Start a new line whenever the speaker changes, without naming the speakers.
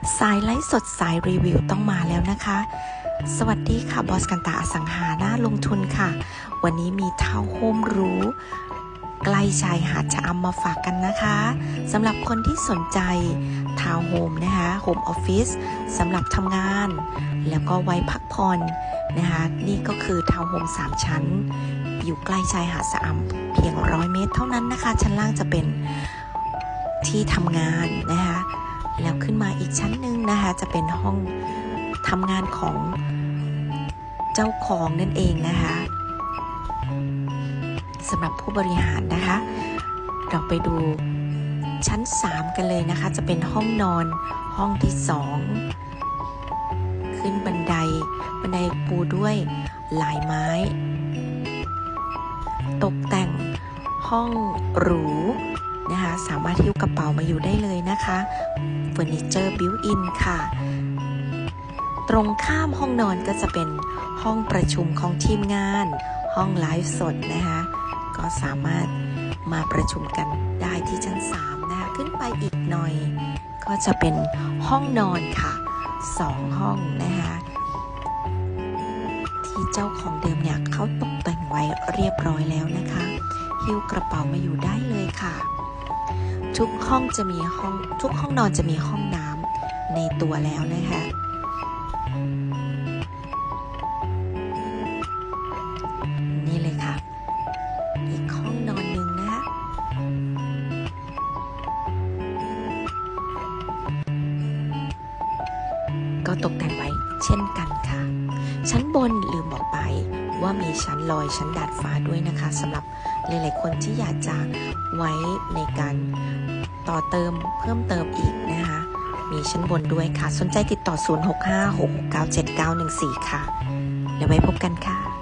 สายไลฟ์สดสายรีวิวต้องมาแล้วนะคะสวัสดีค่ะบอสกันตาอสังหาน่าลงทุนค่ะวันนี้มีทาวน์โฮมหรูใกล้ชายหาดชะอำมาฝากกันนะคะสำหรับคนที่สนใจทาวน์โฮมนะคะโฮมออฟฟิศสำหรับทำงานแล้วก็ไว้พักผ่อนนะคะนี่ก็คือทาวน์โฮม3ชั้นอยู่ใกล้ชายหาดชะอำเพียง100 เมตรเท่านั้นนะคะชั้นล่างจะเป็นที่ทำงานนะคะแล้วขึ้นมาอีกชั้นหนึ่งนะคะจะเป็นห้องทำงานของเจ้าของนั่นเองนะคะสำหรับผู้บริหารนะคะเราไปดูชั้น3กันเลยนะคะจะเป็นห้องนอนห้องที่2ขึ้นบันไดปูด้วยลายไม้ตกแต่งห้องหรูนะคะสามารถหิ้วกระเป๋ามาอยู่ได้เลยนะคะเฟอร์นิเจอร์บิวอินค่ะตรงข้ามห้องนอนก็จะเป็นห้องประชุมของทีมงานห้องไลฟ์สดนะคะก็สามารถมาประชุมกันได้ที่ชั้น3นะคะขึ้นไปอีกหน่อยก็จะเป็นห้องนอนค่ะ2ห้องนะคะที่เจ้าของเดิมเนี่ยเขาตกแต่งไว้เรียบร้อยแล้วนะคะหิ้วกระเป๋ามาอยู่ได้เลยค่ะทุกห้องนอนจะมีห้องน้ำในตัวแล้วนะคะนี่เลยค่ะอีกห้องนอนหนึ่งนะคะก็ตกแต่งไว้เช่นกันค่ะชั้นบนลืมบอกไปว่ามีชั้นลอยชั้นดาดฟ้าด้วยนะคะสำหรับหลายๆคนที่อยากจะไว้ในการต่อเติมเพิ่มเติมอีกนะคะมีชั้นบนด้วยค่ะสนใจติดต่อ0656697914ค่ะแล้วไว้พบกันค่ะ